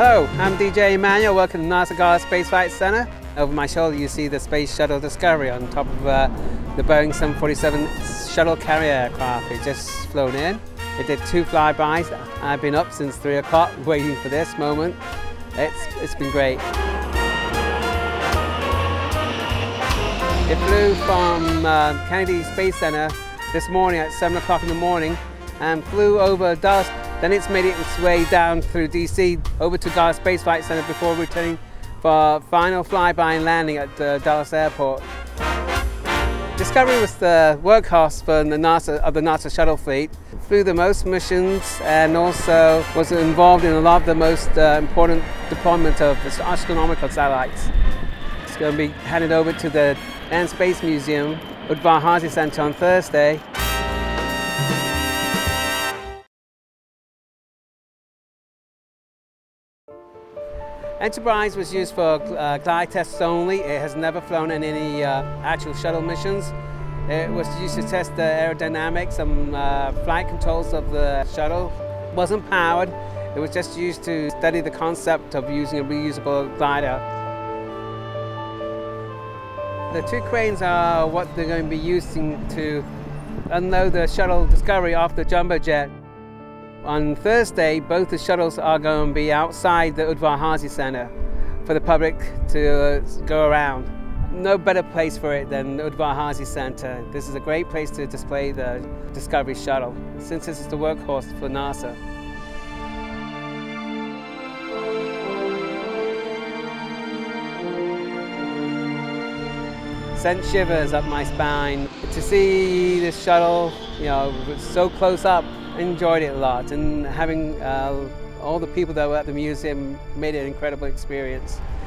Hello, I'm DJ Emmanuel. Welcome to NASA Space Flight Center. Over my shoulder you see the Space Shuttle Discovery on top of the Boeing 747 shuttle carrier aircraft. It just flown in. It did 2 flybys. I've been up since 3 o'clock waiting for this moment. It's been great. It flew from Kennedy Space Center this morning at 7 o'clock in the morning and flew over Dallas. Then it's made its way down through DC over to Dallas Space Flight Center before returning for final flyby and landing at Dallas Airport. Discovery was the workhorse for the NASA shuttle fleet. It flew the most missions and also was involved in a lot of the most important deployment of astronomical satellites. It's going to be handed over to the Air and Space Museum, Udvar-Hazy Center on Thursday. Enterprise was used for glide tests only. It has never flown in any actual shuttle missions. It was used to test the aerodynamics and flight controls of the shuttle. It wasn't powered. It was just used to study the concept of using a reusable glider. The 2 cranes are what they're going to be using to unload the shuttle Discovery off the jumbo jet. On Thursday, both the shuttles are going to be outside the Udvar-Hazy Center for the public to go around. No better place for it than the Udvar-Hazy Center. This is a great place to display the Discovery shuttle, since this is the workhorse for NASA. Sent shivers up my spine. To see this shuttle, so close up, enjoyed it a lot, and having all the people that were at the museum made it an incredible experience.